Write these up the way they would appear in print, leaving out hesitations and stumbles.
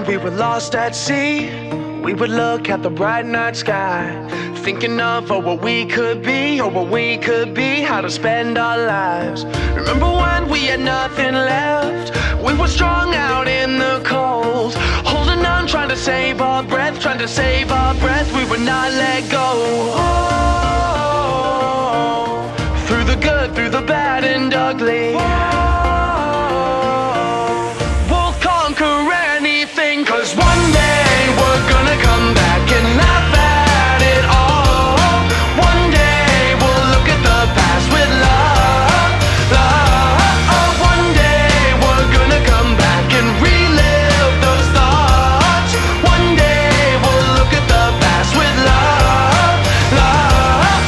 we were lost at sea, we would look at the bright night sky, thinking of what we could be, or what we could be, how to spend our lives. Remember when we had nothing left? We were strung out in the cold, holding on, trying to save our breath, trying to save our breath. We would not let go. Oh, through the good, through the bad and ugly. We'll conquer anything, 'cause one day we're gonna come back and laugh at it all. One day we'll look at the past with love, love. One day we're gonna come back and relive those thoughts. One day we'll look at the past with love, love.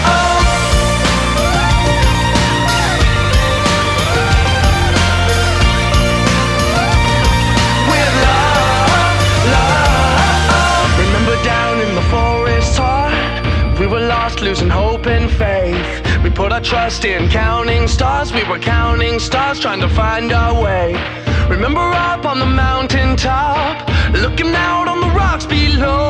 With love, love. Remember down in the forest heart, we were lost, losing hope and faith. We put our trust in counting stars. We were counting stars, trying to find our way. Remember up on the mountain top, looking out on the rocks below.